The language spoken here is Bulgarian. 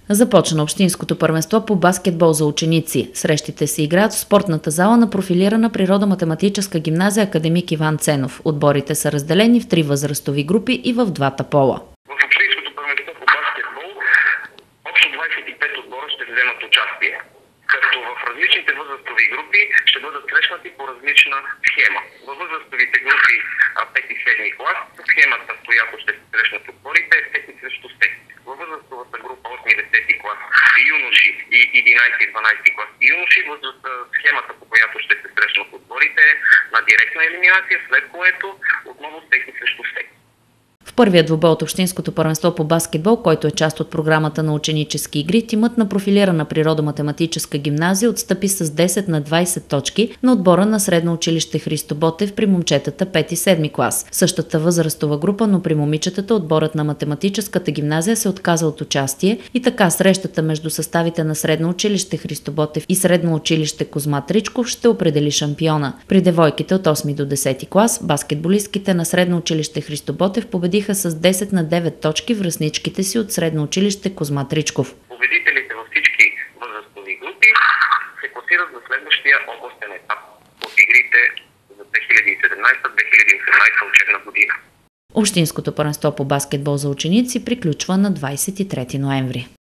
Започна общинското първенство по баскетбол за ученици. Срещите се играят в спортната зала на профилирана природо-математическа гимназия Академик Иван Ценов. Отборите са разделени в 3 възрастови групи и в двата пола. В общинското първенство по баскетбол общо 25 отбора ще вземат участие, като в различните възрастови групи ще бъдат срещнати по различна схема. Във възрастовите групи 5-7 клас схемата, в която ще се срещнат отборите, е всеки срещу всеки. Във възрастовата група 8-10 клас юноши и 11-12 клас юноши, схемата, по която ще се срещнат отборите, е на директна елиминация, след което отново всеки срещу всеки. В първия двубой от общинското първенство по баскетбол, който е част от програмата на ученически игри, тимът на профилирана природо-математическа гимназия отстъпи с 10 на 20 точки на отбора на средно училище Христо Ботев при момчетата 5-7 клас. В същата възрастова група, но при момичетата отборът на математическата гимназия се отказа от участие и така срещата между съставите на средно училище Христо Ботев и средно училище Козма Тричков ще определи шампиона. При девойките от 8 до 10 клас, баскетболистките на средно училище Христо Ботев победиха с 10 на 9 точки връстничките си от средно училище Козма Тричков. Победителите във всички възрастови групи се класират за следващия областен етап от игрите за 2017-2018 учебна година. Общинското първенство по баскетбол за ученици приключва на 23 ноември.